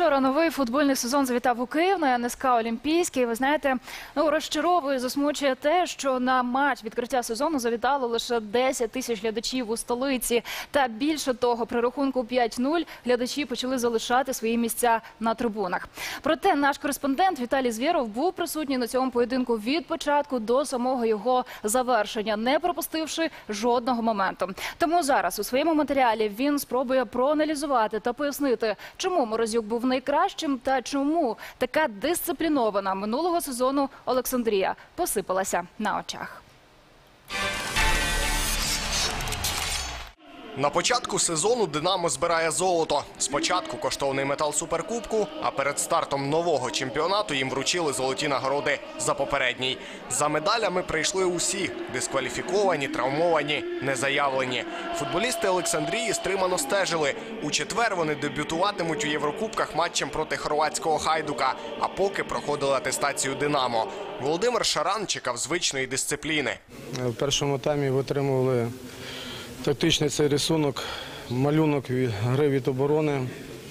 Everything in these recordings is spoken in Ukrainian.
Вчора новий футбольний сезон завітав у Київ на НСК «Олімпійський». Ви знаєте, розчаровує, засмучує те, що на матч відкриття сезону завітало лише 10 тисяч глядачів у столиці. Та більше того, при рахунку 5-0 глядачі почали залишати свої місця на трибунах. Проте наш кореспондент Віталій Звєров був присутній на цьому поєдинку від початку до самого його завершення, не пропустивши жодного моменту. Тому зараз у своєму матеріалі він спробує проаналізувати та пояснити, чому Морозюк був найкращим та чому така дисциплінована минулого сезону Олександрія посипалася на очах. На початку сезону «Динамо» збирає золото. Спочатку коштовний метал Суперкубку, а перед стартом нового чемпіонату їм вручили золоті нагороди за попередній. За медалями прийшли усі – дискваліфіковані, травмовані, незаявлені. Футболісти Олександрії стримано стежили. У четвер вони дебютуватимуть у Єврокубках матчем проти хорватського «Хайдука», а поки проходили атестацію «Динамо». Володимир Шаран чекав звичної дисципліни. В першому таймі витримували тактичний цей рисунок, малюнок гри від оборони,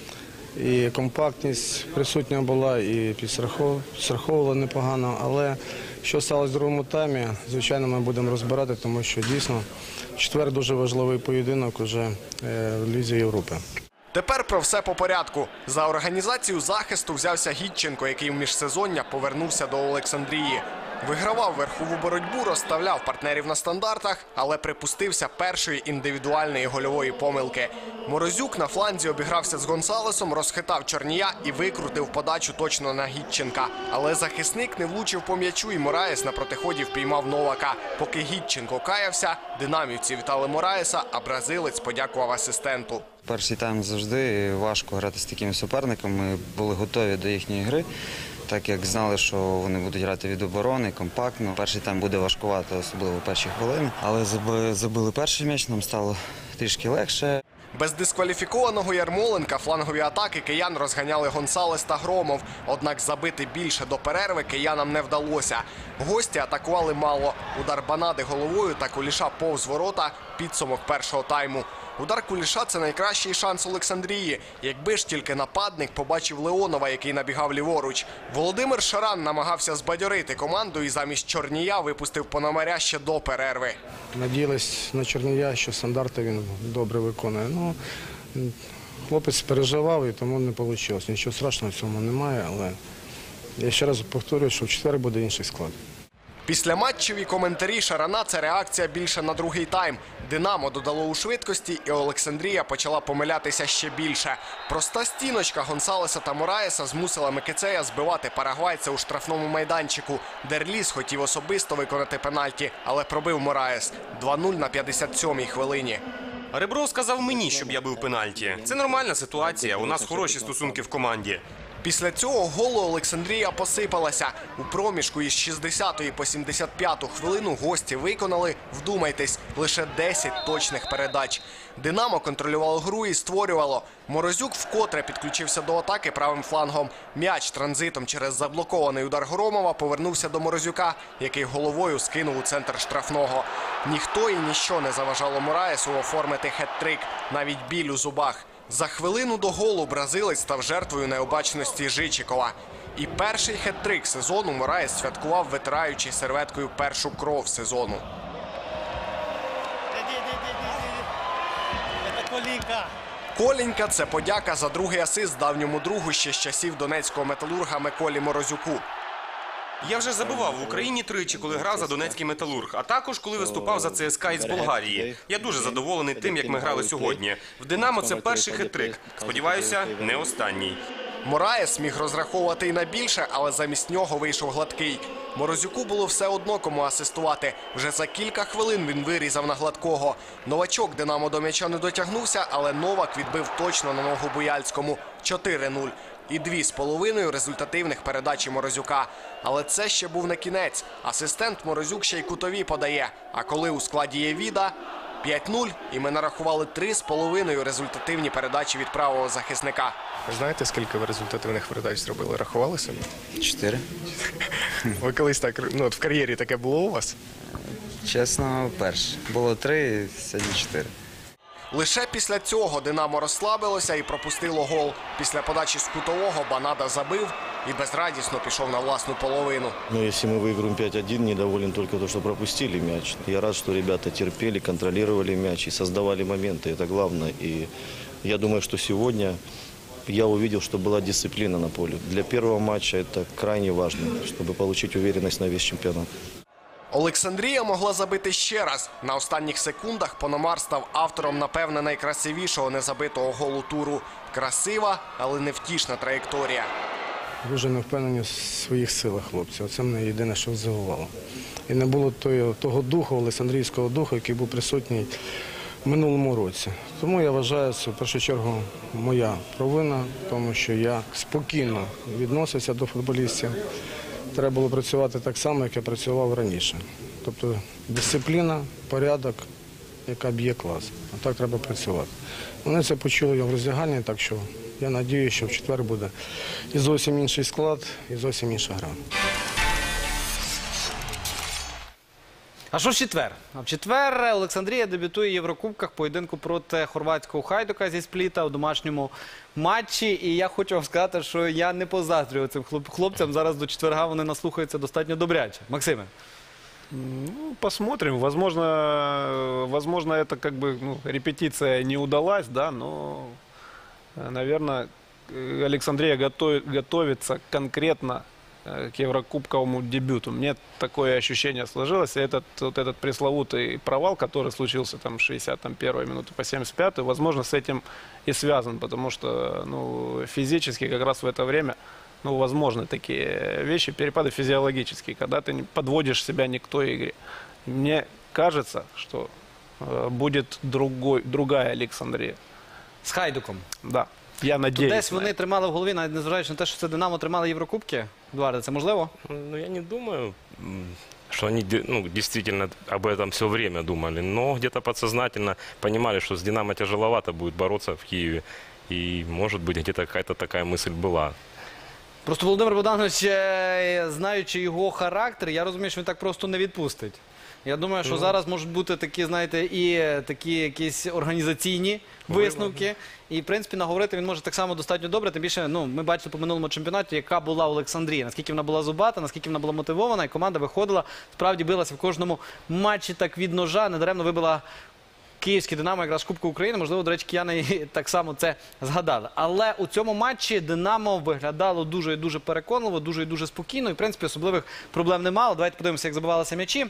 і компактність присутня була, і підстраховували непогано. Але що сталося в другому таймі, звичайно, ми будемо розбирати, тому що дійсно в четвер дуже важливий поєдинок уже в Лізі Європи. Тепер про все по порядку. За організацію захисту взявся Гітченко, який в міжсезоння повернувся до Олександрії. Вигравав верхову боротьбу, розставляв партнерів на стандартах, але припустився першої індивідуальної гольової помилки. Морозюк на фланзі обігрався з Гонсалесом, розхитав Чорнія і викрутив подачу точно на Гітченка. Але захисник не влучив по м'ячу, і Мораєс на протиході впіймав Новака. Поки Гітченко каявся, динамівці вітали Мораєса, а бразилець подякував асистенту. Перший тайм завжди важко грати з такими суперниками. Ми були готові до їхньої гри, так як знали, що вони будуть грати від оборони, компактно. Перший тайм буде важкувато, особливо перші хвилини. Але забили перший м'яч, нам стало трішки легше. Без дискваліфікованого Ярмоленка флангові атаки киян розганяли Гонсалес та Громов. Однак забити більше до перерви киянам не вдалося. Гості атакували мало. Удар Банади головою та Куліша повз ворота – підсумок першого тайму. Удар Куліша – це найкращий шанс Олександрії. Якби ж тільки нападник побачив Леонова, який набігав ліворуч. Володимир Шаран намагався збадьорити команду і замість Чорнія випустив Пономаря ще до перерви. Надіялись на Чорнія, що стандарти він добре виконує. Хлопець переживав і тому не вийшло. Нічого страшного в цьому немає, але я ще раз повторюю, що в четвер буде інший склад. Післяматчеві коментарі Шарана – це реакція більше на другий тайм. «Динамо» додало у швидкості, і Олександрія почала помилятися ще більше. Проста стіночка Гонсалеса та Мораєса змусила Микицея збивати парагвайця у штрафному майданчику. Дерліс хотів особисто виконати пенальті, але пробив Мораєс. 2-0 на 57-й хвилині. Ребров сказав мені, щоб я бив пенальті. Це нормальна ситуація, у нас хороші стосунки в команді. Після цього голу Олександрія посипалася. У проміжку із 60-ї по 75-ту хвилину гості виконали, вдумайтесь, лише 10 точних передач. «Динамо» контролювало гру і створювало. Морозюк вкотре підключився до атаки правим флангом. М'яч транзитом через заблокований удар Громова повернувся до Морозюка, який головою скинув у центр штрафного. Ніхто і ніщо не заважало Мораєсу оформити хет-трик, навіть біль у зубах. За хвилину до голу бразилець став жертвою необачності Жичикова. І перший хет-трик сезону Мораєс святкував, витираючи серветкою першу кров сезону. Колінька – це подяка за другий асист давньому другу ще з часів донецького металурга Миколі Морозюку. Я вже забивав в Україні тричі, коли грав за Донецький Металург, а також коли виступав за ЦСКА із Болгарії. Я дуже задоволений тим, як ми грали сьогодні. В «Динамо» це перший хет-трик. Сподіваюся, не останній. Мораєс міг розраховувати і на більше, але замість нього вийшов гладкий. Морозюку було все одно кому асистувати. Вже за кілька хвилин він вирізав на гладкого. Новачок «Динамо» до м'яча не дотягнувся, але Новак відбив точно на ногу Буяльському. 4-0. І 2,5 результативних передачі Морозюка. Але це ще був не кінець. Асистент Морозюк ще й кутові подає. А коли у складі є Віда – 5-0, і ми нарахували 3,5 результативні передачі від правого захисника. Ви знаєте, скільки ви результативних передач зробили? Рахували собі? 4. Ви колись так, в кар'єрі таке було у вас? Чесно, перше. Було 3, сьогодні 4. Лише після цього «Динамо» розслабилося і пропустило гол. Після подачі з кутового Банада забив і безрадісно пішов на власну половину. Но если мы выиграем 5-1, недоволен только то, что пропустили мяч. Я рад, что ребята терпели, контролировали мяч и создавали моменты. Это главное. И я думаю, что сегодня я увидел, что была дисциплина на поле. Для первого матча это крайне важно, чтобы получить уверенность на весь чемпионат. Олександрія могла забити ще раз. На останніх секундах Пономар став автором, напевне, найкрасивішого незабитого голу туру. Красива, але невтішна траєкторія. Дуже не впевнені в своїх силах хлопці. Оце мене єдине, що здивувало. І не було того духу, олександрійського духу, який був присутній в минулому році. Тому я вважаю, це в першу чергу моя провина, тому що я спокійно відносився до футболістів. Треба було працювати так само, як я працював раніше. Тобто дисципліна, порядок, яка б'є клас. А так треба працювати. Вони це почули в роздягальні, так що я сподіваюся, що в четвер буде і зовсім інший склад, і зовсім інша гра. А що в четвер? А в четвер Олександрія дебютує в Єврокубках поєдинку проти хорватського Хайдука зі Спліта у домашньому матчі. І я хочу вам сказати, що я не позаздрюю цим хлопцям. Зараз до четверга вони наслухаються достатньо добряче. Максиме. Ну, посмотрим. Возможно, это как бы репетиция не удалась, да, но, наверное, Александрия готовится конкретно к еврокубковому дебюту. Мне такое ощущение сложилось. И этот пресловутый провал, который случился там с 61-й минуты по 75-ю, возможно, с этим и связан, потому что физически как раз в это время возможны такие вещи, перепады физиологические, когда ты не подводишь себя не к той игре. Мне кажется, что будет другая Александрия. З Хайдуком. Да, я Тут надеюсь. десь вони тримали в голові, навіть незважаючи на те, що це Динамо тримали Єврокубки. Едуарде, це можливо? Ну, я не думаю, что они действительно об этом все время думали. Но где-то подсознательно понимали, что с «Динамо» тяжеловато будет бороться в Киеве. И, может быть, где-то какая-то такая мысль была. Просто Володимир Богданович, знаючи його характер, я розумію, що він так просто не відпустить. Я думаю, що зараз можуть бути такі, знаєте, і такі якісь організаційні висновки. І, в принципі, наговорити він може так само достатньо добре. Тим більше, ми бачили по минулому чемпіонаті, яка була Олександрія. Наскільки вона була зубата, наскільки вона була мотивована. І команда виходила, справді билася в кожному матчі так від ножа. Недаремно вибила київський «Динамо» якраз Кубку України. Можливо, до речі, кияни так само це згадали. Але у цьому матчі «Динамо» виглядало дуже і дуже переконливо, дуже і дуже спокійно. І, в принципі, особливих проблем не мало. Давайте подивимося, як забивалися м'ячі.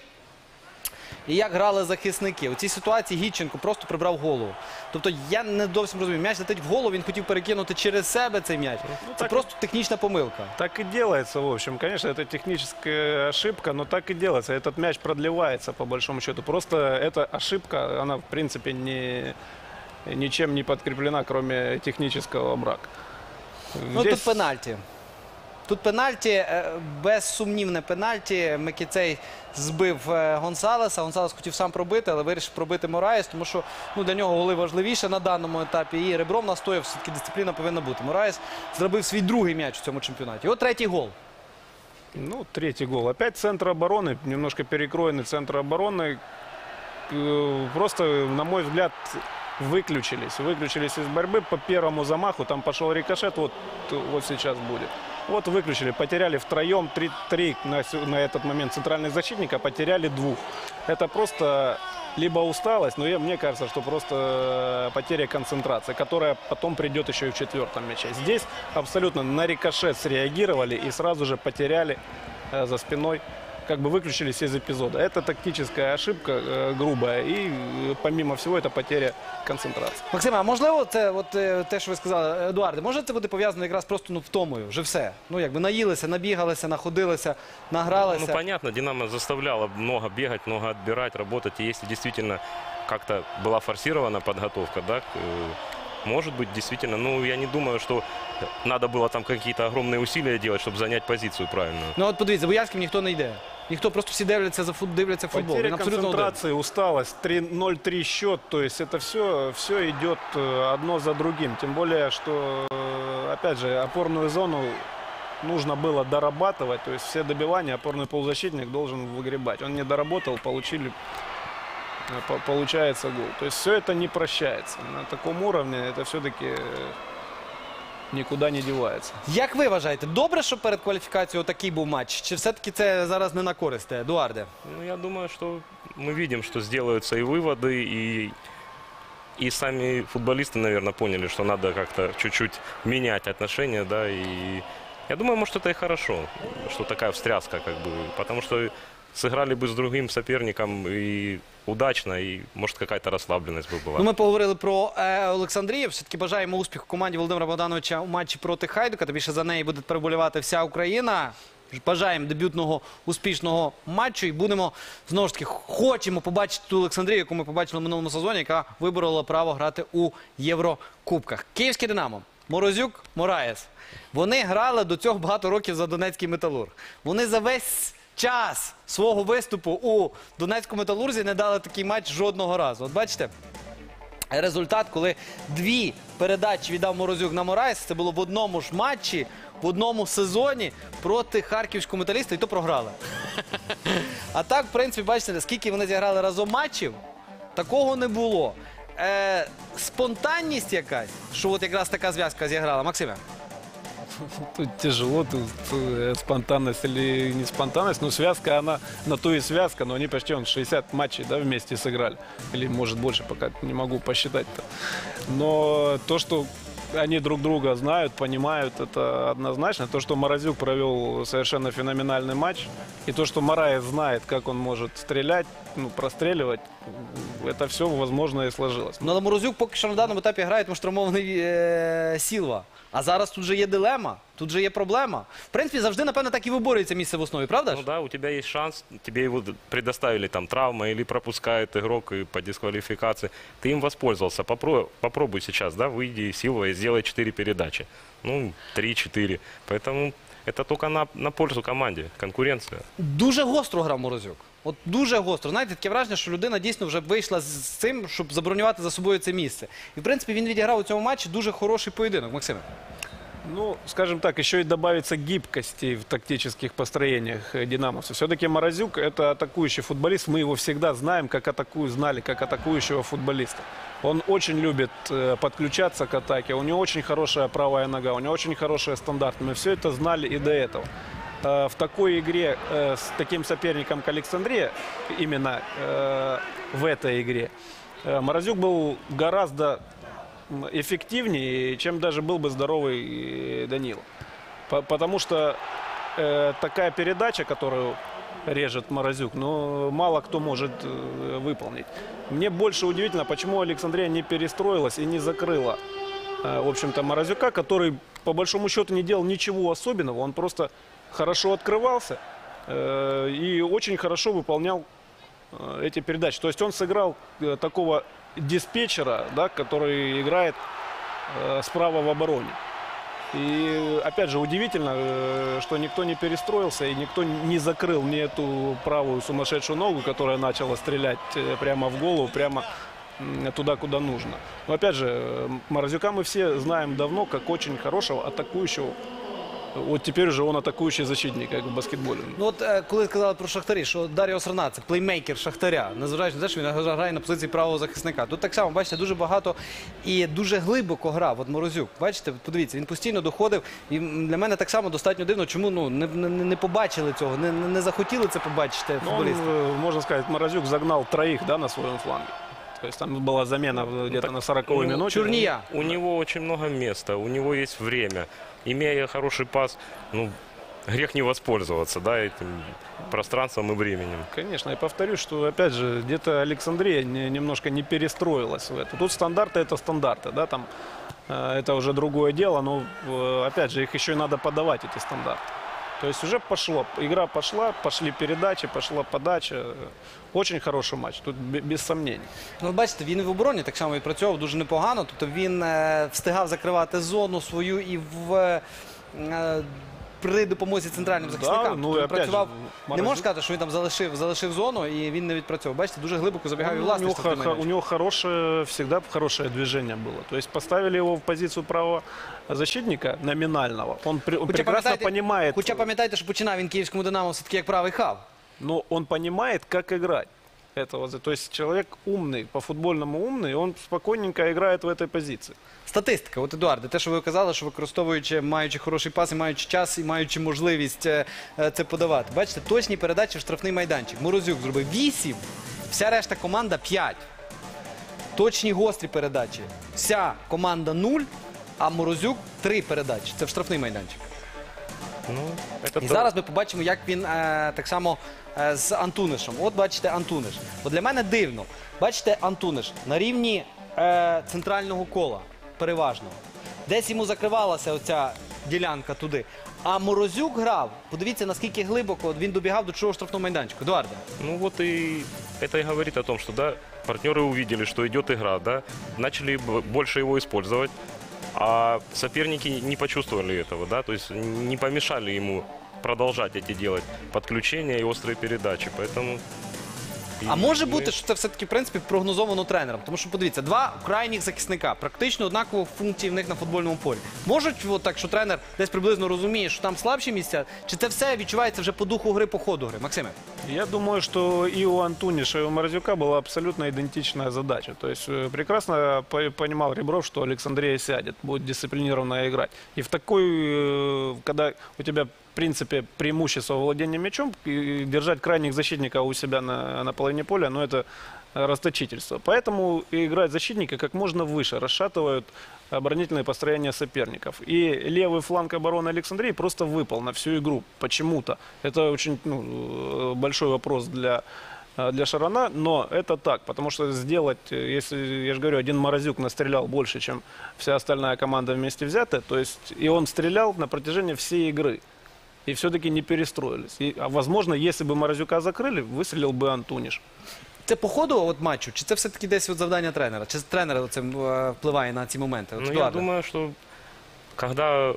І як грали захисники. У цій ситуації Гідченко просто прибрав голову. Тобто я не зовсім розумію. М'яч летить в голову, він хотів перекинути через себе цей м'яч. Це просто технічна помилка. Так и делается, в общем. Конечно, это техническая ошибка, но так и делается. Этот мяч продлевается, по большому счету. Просто эта ошибка, она, в принципе, ничем не подкреплена, кроме технического брака. Тут пенальті. Тут пенальті, безсумнівне пенальті. Микіцей збив Гонсалеса. Гонсалес хотів сам пробити, але вирішив пробити Мораєс, тому що для нього голи важливіше на даному етапі. І ребром настояв, все-таки дисципліна повинна бути. Мораєс зробив свій другий м'яч у цьому чемпіонаті. От третій гол. Ну, третий гол. Опять центр обороны, немножко перекроенный центр обороны. Просто, на мой взгляд, выключились из борьбы. По первому замаху там пошел рикошет, вот сейчас будет. Вот выключили, потеряли втроем, три на этот момент центральных защитника, потеряли двух. Это просто либо усталость, но мне кажется, что просто потеря концентрации, которая потом придет еще и в четвертом мяче. Здесь абсолютно на рикошет среагировали и сразу же потеряли за спиной, как бы выключились из эпизода. Это тактическая ошибка грубая и, помимо всего, это потеря концентрации. Максиме, а можливо, це те, що ви сказали, Едуарде, може це буде пов'язано якраз просто втомою, вже все? Якби наїлися, набігалися, находилися, награлися. Ну, понятно, «Динамо» заставляло много бегать, много отбирать, работать. И если действительно как-то была форсирована подготовка, да, может быть, действительно, я не думаю, что надо было там какие-то огромные усилия делать, чтобы занять позицию правильную. Ну от подивіться, Боярським ніхто не йде. Ніхто, просто всі дивляться футбол. Потеря Він абсолютно один. концентрации, усталость, 0-3 счет, то есть это все идет одно за другим. Тем более, что, опять же, опорную зону нужно было дорабатывать, то есть все добивания опорный полузащитник должен выгребать. Он не доработал, получили получается гол. То есть все это не прощается. На таком уровне это все-таки никуда не девается. Як ви вважаєте, добре, що перед кваліфікацією такий був матч? Чи все-таки це зараз не на користь, Едуарде? Ну, я думаю, что мы видим, что сделаются и выводы, и сами футболисты, наверное, поняли, что надо как-то чуть-чуть менять отношения, да, и я думаю, может, это и хорошо, что такая встряска, как бы, потому что сыграли бы с другим соперником и удачно, и, может, какая-то расслабленность бы была. Ну, ми поговорили про Олександрію. Все-таки бажаємо успіху команді Володимира Богдановича у матчі проти Хайдука. Тобі ще за неї буде переболівати вся Україна. Бажаємо дебютного успішного матчу і будемо, знову ж таки, хочемо побачити ту Олександрію, яку ми побачили в минулому сезоні, яка виборола право грати у Єврокубках. Київське «Динамо», Морозюк, Мораєс. Вони грали до цього багато років за Донецький «Металург». Вони за весь час свого виступу у Донецькому «Металурзі» не дали такий матч жодного разу. От бачите, результат, коли 2 передачі віддав Морозюк на Мораєс, це було в одному ж матчі, в одному сезоні проти харківського «Металіста», і то програли. А так, в принципі, бачите, скільки вони зіграли разом матчів, такого не було. Спонтанність якась, що от якраз така зв'язка зіграла. Максиме? Тут тяжело, спонтанность или не спонтанность, но связка, она на то и связка, но они почти 60 матчей, да, вместе сыграли, или может больше, пока не могу посчитать-то. Но то, что они друг друга знают, понимают, это однозначно. То, что Морозюк провел совершенно феноменальный матч, и то, что Мораес знает, как он может стрелять, ну, простреливать, это все возможно и сложилось. Ну, але Морозюк поки що на даному етапі грає, тому що травмований Сілва. А зараз тут же є дилема, тут же є проблема. В принципі, завжди, напевно, так і виборюється місце в основі, правда ж? Ну да, у тебя есть шанс, тебе его предоставили там травма или пропускает игрок и по дисквалификации. Ты им воспользовался. Попробуй сейчас, да, выйди Силва и сделай 4 передачи. Ну, 3-4. Поэтому это только на пользу команде. Конкуренция. Дуже гостро грав Морозюк. От дуже гостро. Знаєте, таке враження, що людина дійсно вже вийшла з цим, щоб забронювати за собою це місце. І, в принципі, він відіграв у цьому матчі дуже хороший поєдинок. Максиме? Ну, скажем так, еще и добавится гибкости в тактических построениях динамовцев. Все-таки Морозюк – это атакующий футболист. Мы его всегда знаем, знали как атакующего футболиста. Он очень любит подключаться к атаке. У него очень хорошая правая нога, у него очень хорошие стандарты. Мы все это знали и до этого. В такой игре с таким соперником, как Александрия, именно в этой игре, Морозюк был гораздо эффективнее, чем даже был бы здоровый Данила. Потому что такая передача, которую режет Морозюк, но мало кто может выполнить. Мне больше удивительно, почему Александрия не перестроилась и не закрыла, в общем-то, Морозюка, который по большому счету не делал ничего особенного. Он просто хорошо открывался и очень хорошо выполнял эти передачи. То есть он сыграл такого диспетчера, да, который играет справа в обороне. И опять же удивительно, что никто не перестроился и никто не закрыл ни эту правую сумасшедшую ногу, которая начала стрелять прямо в голову, прямо туда, куда нужно. Но опять же, Морозюка мы все знаем давно как очень хорошего атакующего. От тепер вже він атакуючий защитник, як в баскетболі. Ну от коли сказали про Шахтарі, що Даріо Сарна – це плеймейкер Шахтаря, незважаючи на те, що він грає на позиції правого захисника. Тут так само, бачите, дуже багато і дуже глибоко грав. От Морозюк, бачите, подивіться, він постійно доходив. І для мене так само достатньо дивно, чому не побачили цього, не захотіли це побачити футболісти. Можна сказати, Морозюк загнав 3 на своєму флангі. То есть там была замена где-то на 40-й минуте. Чурния. У него очень много места, у него есть время. Имея хороший пас, ну, грех не воспользоваться, да, этим пространством и временем. Конечно, я повторюсь, что, опять же, где-то Александрия немножко не перестроилась в это. Тут стандарты – это стандарты, да, там это уже другое дело, но, опять же, их еще и надо подавать, эти стандарты. То есть уже пошло, игра пошла, пошли передачи, пошла подача. Очень хороший матч, тут без сомнений. Ну, бачите, він і в обороні так само відпрацьовував дуже непогано. Тобто він встигав закривати зону свою і при допомозі центральним захисникам. Ну, тобто, працював. Морозюк... Не можна сказати, що він там залишив зону і він не відпрацьовував. Бачите, дуже глибоко забігав і власний. У него всегда хорошее движение было. То есть поставили его в позицию правого защитника номинального. Он прекрасно понимает... Хоча пам'ятаєте, що починав він київському «Динамо» все-таки як правий хав. Но он понимает, как играть. этого. То есть человек умный, по-футбольному умный, он спокойненько играет в этой позиции. Статистика, от Едуарде, те, що ви казали, що використовуючи, маючи хороший пас, і маючи час, і маючи можливість це подавати. Бачите, точні передачі в штрафний майданчик. Морозюк зробив 8, вся решта команда 5. Точні гострі передачі. Вся команда 0, а Морозюк 3 передачі. Це в штрафний майданчик. Ну, это І да. зараз ми побачимо, як він так само з Антунишем. От бачите, Антуниш. От для мене дивно. Бачите, Антуниш на рівні центрального кола, переважно. Десь йому закривалася оця ділянка туди. А Морозюк грав, подивіться, наскільки глибоко він добігав до чужого штрафного майданчика. Едуарде. Ну вот и это и говорит о том, что да, партнеры увидели, что идет игра, да, начали больше его использовать, а соперники не почувствовали этого, да, то есть не помешали ему продолжать эти делать подключения и острые передачи, поэтому... А може бути, що це все-таки, в принципі, прогнозовано тренером? Тому що, подивіться, два крайніх захисника, практично однакові функції в них на футбольному полі. Можуть от так, що тренер десь приблизно розуміє, що там слабші місця, чи це все відчувається вже по духу гри, по ходу гри? Максиме? Я думаю, что и у Антуниша, и у Морозюка была абсолютно идентичная задача. То есть прекрасно понимал Ребров, что Александрия сядет, будет дисциплинированно играть. И в такой, когда у тебя, в принципе, преимущество владения мячом, и держать крайних защитников у себя на половине поля, ну это расточительство. Поэтому и играть защитника как можно выше, расшатывают оборонительные построения соперников. И левый фланг обороны Александрии просто выпал на всю игру почему-то. Это очень большой вопрос для Шарана, но это так, потому что сделать, если, я же говорю, один Морозюк настрелял больше, чем вся остальная команда вместе взятая, то есть и он стрелял на протяжении всей игры. И все-таки не перестроились. А возможно, если бы Морозюка закрыли, выстрелил бы Антуниш. Це по ходу от матчу, чи це все-таки десь от завдання тренера? Чи тренер це впливає на ці моменти? От, Ну, я Едуарде. думаю, что когда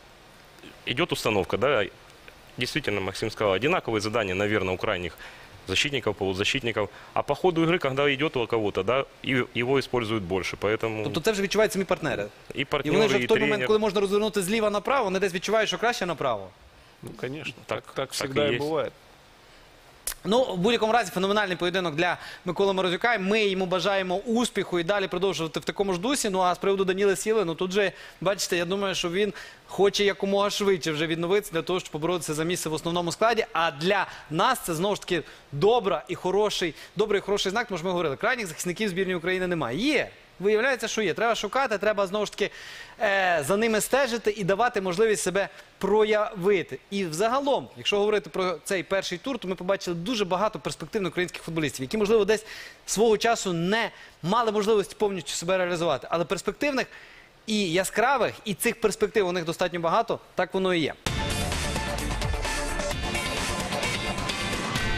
идет установка, да, действительно, Максим сказал, одинаковые задания, наверное, у крайних защитников, полузащитников, а по ходу игры, когда идет у кого-то, да, и его используют больше, поэтому Тобто це вже відчувають самі партнери. и І партнеры, вони вже в и той момент, тренер. коли можна розвернути зліва направо, вони десь відчувають, що краще направо. Ну, конечно, Так так всегда и и есть. бывает. Ну, в будь-якому разі, феноменальний поєдинок для Миколи Морозюка. Ми йому бажаємо успіху і далі продовжувати в такому ж дусі. Ну, а з приводу Даніла Сіли, ну тут же, бачите, я думаю, що він хоче якомога швидше вже відновитися для того, щоб поборотися за місце в основному складі. А для нас це, знову ж таки, добрий і хороший знак, тому що ми говорили, крайніх захисників збірної України немає. Є. Виявляється, що є. Треба шукати, треба, знову ж таки, за ними стежити і давати можливість себе проявити. І взагалом, якщо говорити про цей перший тур, то ми побачили дуже багато перспективних українських футболістів, які, можливо, десь свого часу не мали можливості повністю себе реалізувати. Але перспективних і яскравих, і цих перспектив у них достатньо багато, так воно і є.